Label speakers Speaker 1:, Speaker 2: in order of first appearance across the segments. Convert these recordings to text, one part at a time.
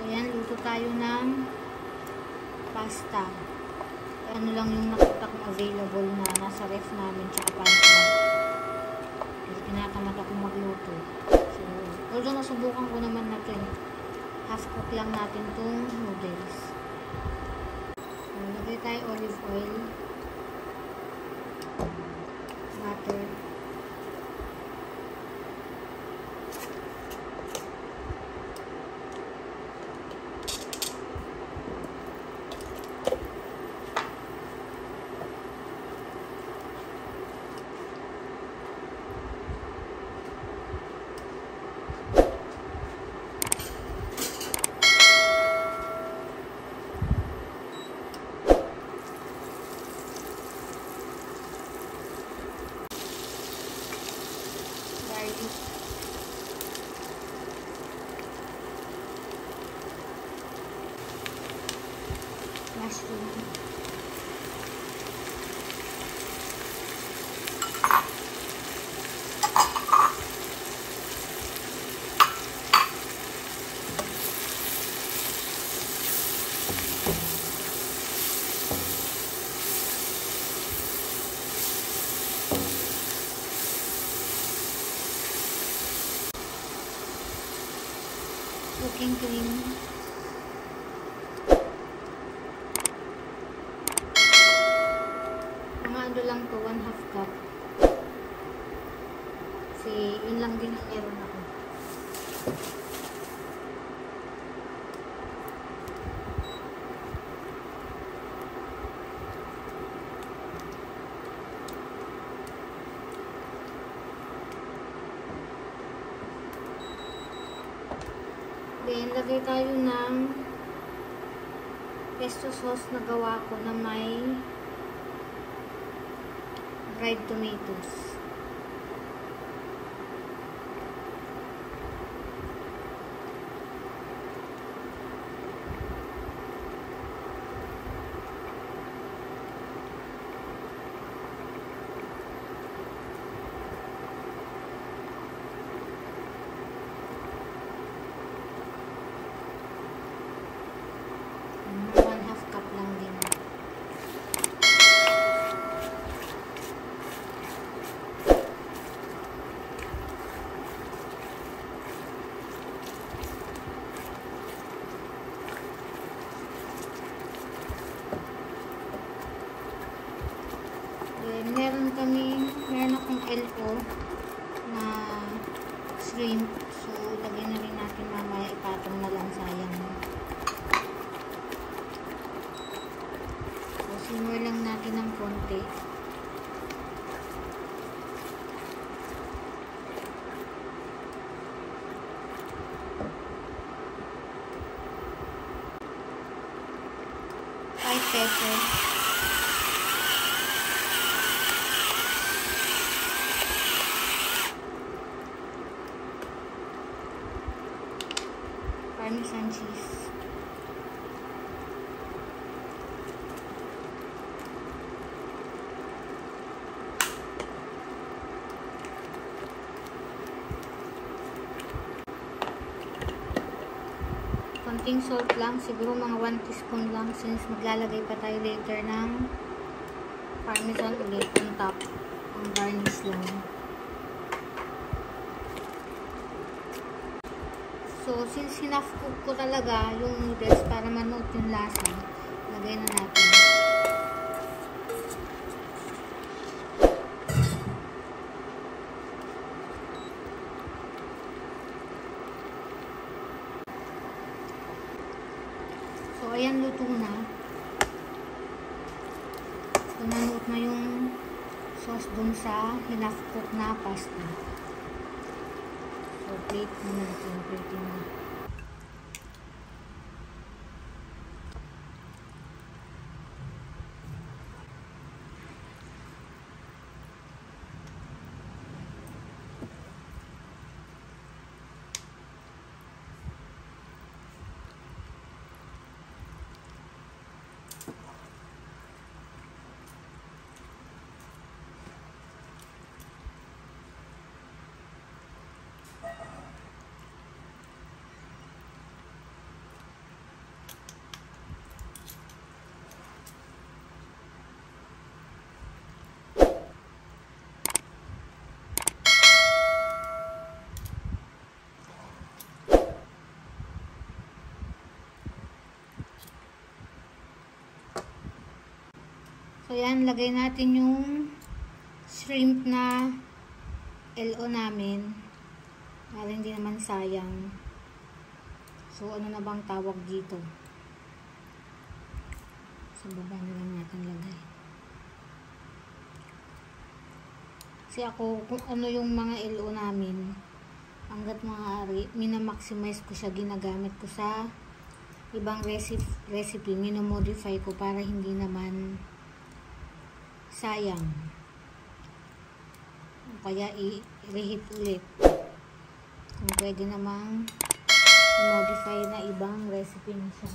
Speaker 1: Ayan, luto tayo ng pasta. Ano lang yung nakita kong available na nasa ref namin tsaka pantry. Kasi tinatamad akong magluto. So, although nasubukan ko naman na ito, half cook lang natin itong noodles. So, lagay tayo olive oil, butter, mushroom, cooking cream, ano lang to, 1/2 cup. Kasi yun lang din ang meron ako. Then, lagay tayo ng pesto sauce na gawa ko na may dried tomatoes. Meron akong LO na shrimp. So, lagyan na rin natin mamaya. Ipatong na lang, sayang. So, simmer lang natin ng konti. Pepper. Parmesan cheese. Konting salt lang, siguro mga 1 teaspoon lang since maglalagay pa tayo later ng parmesan ulit on top. Ang garnish lang. So, since hinaf-cook ko talaga yung noodles para manood yung lasa, lagay na natin. So, ayan, luto na. So, manood na yung sauce dun sa hinaf-cook na pasta. So, plate na natin. Plate na. So yan, lagay natin yung shrimp na LO namin para hindi naman sayang. So ano na bang tawag dito? Sa baba na lang natin lagay. Kasi ako, kung ano yung mga LO namin, hanggat maaari, minamaximize ko siya, ginagamit ko sa ibang recipe, minomodify ko para hindi naman sayang. Kaya i-reheat ulit. Kung pwede namang i-modify na ibang recipe na siya.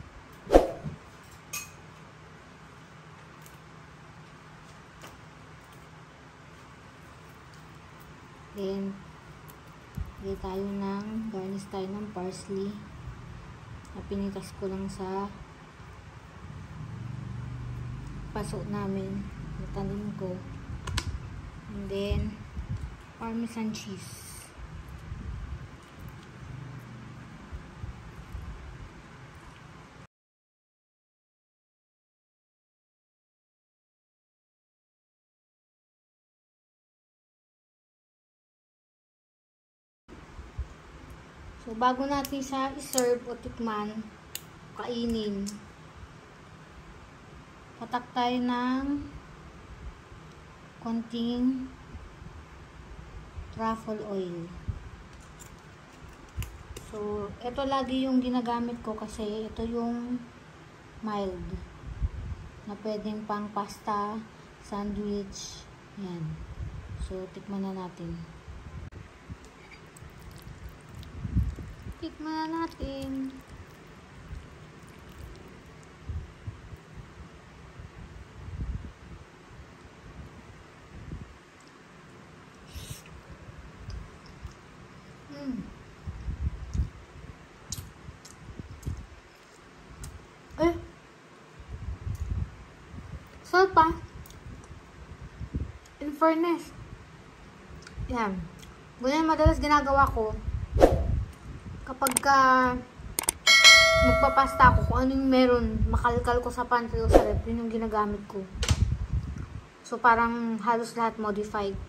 Speaker 1: Then, garnish tayo ng parsley na pinitas ko lang sa paso namin, tanim ko. And then, parmesan cheese. So, bago natin siya i-serve o tikman, kainin, patak tayo ng konting truffle oil. So, ito lagi yung ginagamit ko kasi ito yung mild na pwedeng pang pasta, sandwich, yan. So, tikman na natin. Tikman na natin. Sarap pa. In fairness. Yan. Ganyan madalas ginagawa ko. Kapag magpapasta ako, kung anong meron, makalkal ko sa pantry o sa rep, yun yung ginagamit ko. So, parang halos lahat modified.